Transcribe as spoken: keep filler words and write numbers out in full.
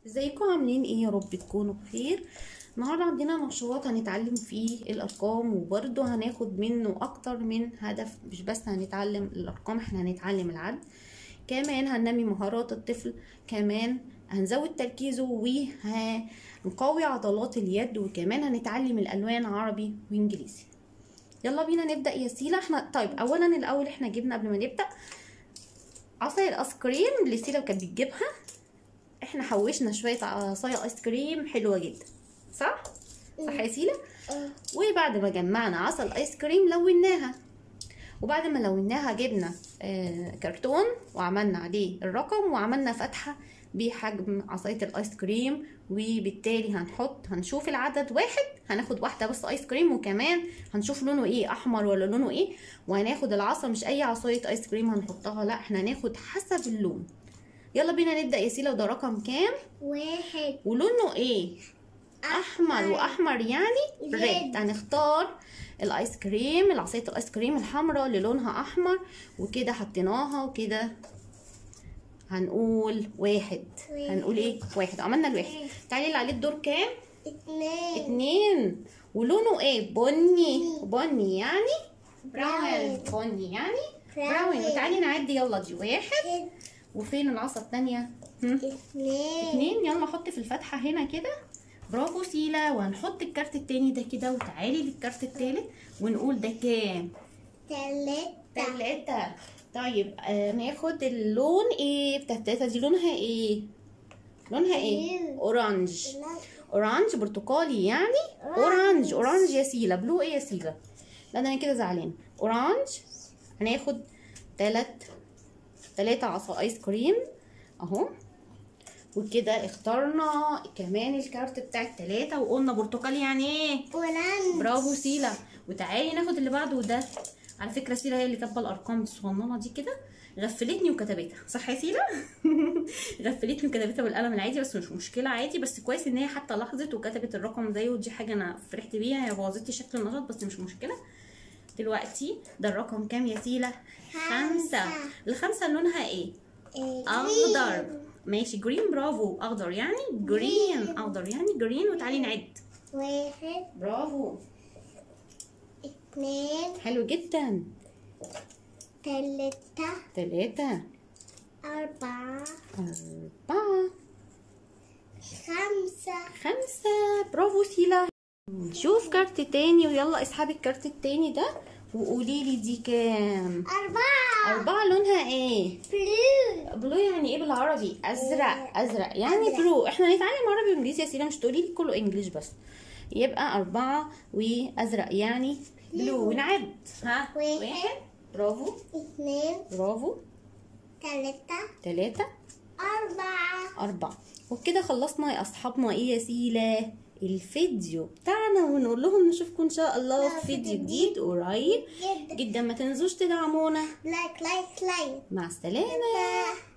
ازيكم عاملين ايه؟ يا رب تكونوا بخير. النهارده عندنا نشاط هنتعلم فيه الارقام، وبرده هناخد منه اكتر من هدف. مش بس هنتعلم الارقام، احنا هنتعلم العد كمان، هننمي مهارات الطفل، كمان هنزود تركيزه وهنقوي عضلات اليد، وكمان هنتعلم الالوان عربي وانجليزي. يلا بينا نبدا يا سيلا. احنا طيب اولا الاول احنا جبنا قبل ما نبدا عصايه الايس كريم اللي سيلا كانت بتجيبها. احنا حوشنا شويه عصايه ايس كريم حلوه جدا، صح صح يا سيلا؟ اه. وبعد ما جمعنا عصا الايس كريم لوناها، وبعد ما لوناها جبنا آه كرتون وعملنا عليه الرقم، وعملنا فتحه بحجم عصايه الايس كريم، وبالتالي هنحط هنشوف العدد واحد، هناخد واحده بس ايس كريم، وكمان هنشوف لونه ايه، احمر ولا لونه ايه. وهناخد العصا مش اي عصايه ايس كريم هنحطها، لا احنا هناخد حسب اللون. يلا بينا نبدأ يا سيلا. وده رقم كام؟ واحد. ولونه ايه؟ احمر، واحمر يعني ريد. ريد. هنختار الايس كريم، العصايه الايس كريم الحمراء اللي لونها احمر، وكده حطيناها، وكده هنقول واحد. هنقول ايه؟ واحد. عملنا الواحد. تعالي اللي عليه الدور كام؟ اتنين. اتنين. ولونه ايه؟ بني. بني يعني براون. براون. بني يعني براون. براون. وتعالي نعدي. يلا دي واحد. وفين العصا التانية؟ اتنين. اتنين. يلا حط في الفتحة هنا كده. برافو سيلا. وهنحط الكارت التاني ده كده، وتعالي للكارت التالت ونقول ده كام؟ تلاتة. تلاتة. طيب آه ناخد اللون ايه بتاع التلاتة دي؟ لونها ايه؟ لونها ايه؟ اورانج. اورانج برتقالي يعني اورانج. اورانج يا سيلا. بلو ايه يا سيلا؟ لا ده انا كده زعلانه. اورانج. هناخد تلات تلاتة عصا ايس كريم اهو، وكده اخترنا كمان الكارت بتاع التلاتة، وقلنا برتقالي يعني ايه؟ اورانج. برافو سيلا. وتعالي ناخد اللي بعده. وده على فكرة سيلا هي اللي كاتبة الارقام الصغننة دي كده، غفلتني وكتبتها، صح يا سيلا؟ غفلتني وكتبتها بالقلم العادي، بس مش مشكلة عادي، بس كويس ان هي حتى لاحظت وكتبت الرقم زيه، ودي حاجة انا فرحت بيها. هي بوظت لي شكل النشاط بس مش مشكلة. دلوقتي ده الرقم كام يا سيلا؟ خمسة. الخمسة لونها ايه؟ اخضر. ماشي جرين. برافو. اخضر يعني جرين. اخضر يعني جرين. وتعالي نعد. واحد. برافو. اتنين. حلو جدا. تلاتة. تلاتة. أربعة. أربعة. خمسة. خمسة. برافو سيلا. نشوف كارت تاني، ويلا اسحبي الكارت التاني ده وقولي لي دي كام؟ أربعة. أربعة. لونها ايه؟ بلو. بلو يعني ايه بالعربي؟ ازرق. ازرق يعني أزرق. بلو. احنا هنتعلم عربي وانجليزي يا سيلا، مش تقولي لي كله انجليش بس. يبقى أربعة وأزرق يعني بلو. ونعد. ها؟ واحد. برافو. اتنين. برافو. تلاتة. تلاتة. أربعة. أربعة. وبكده خلصنا يا أصحابنا إيه يا سيلا؟ الفيديو بتاعنا، ونقول لهم نشوفكم إن شاء الله في فيديو جديد قريب جدا. جدا. ما تنسوش تدعمونا. لايك لايك لايك. مع السلامة.